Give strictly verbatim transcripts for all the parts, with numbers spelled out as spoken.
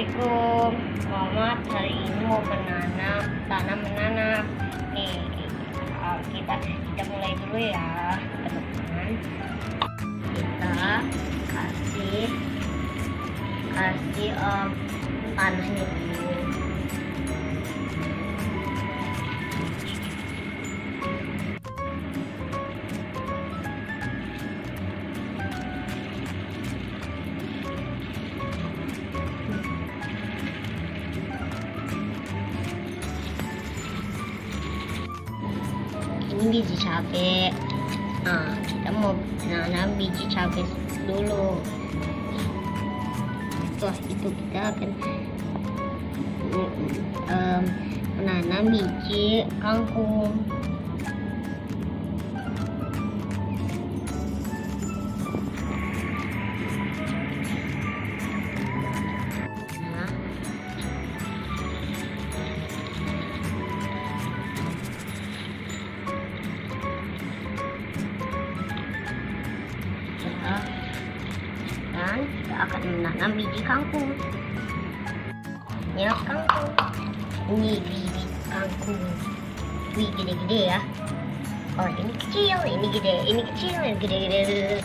Assalamualaikum. Selamat, hari ini mau menanam, tanam menanam. Nih, uh, kita kita mulai dulu ya, teman-teman. Kita kasih kasih um, tanahnya dulu. Ini biji cabai. Nah, kita mau menanam biji cabai dulu. Setelah itu kita akan um, menanam biji kangkung. Dan kita akan menanam biji kangkung. Ya, kangkung. Ini biji kangkung. Wih, gede-gede ya. Oh, ini kecil, ini gede, ini kecil, ini gede-gede.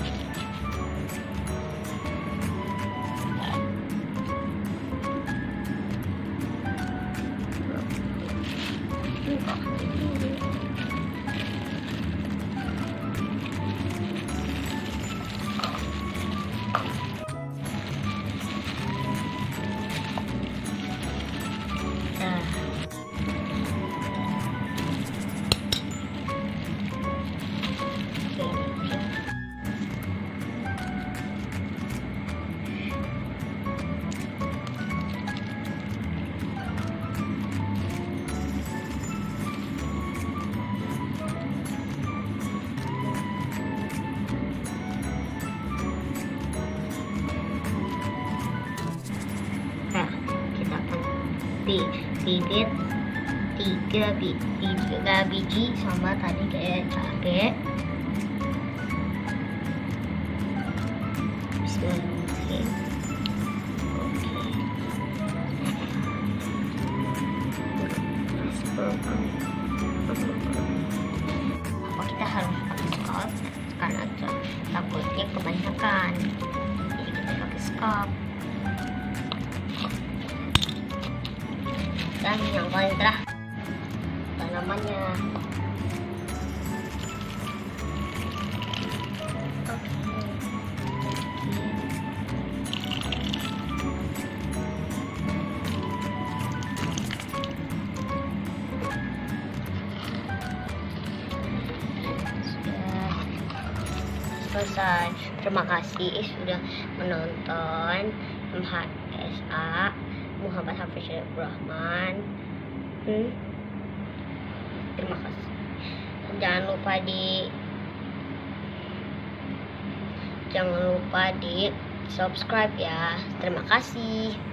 bibit tiga biji tiga biji sama tadi kayak cabai. Apa kita harus pakai skop karena takutnya kebanyakan, jadi kita pakai skop. Dan yang paling terakhir tanamannya. Sudah selesai. Terima kasih sudah menonton M H S A Muhammad Hafiz Rahman. Hmm. Terima kasih. Jangan lupa di jangan lupa di subscribe ya. Terima kasih.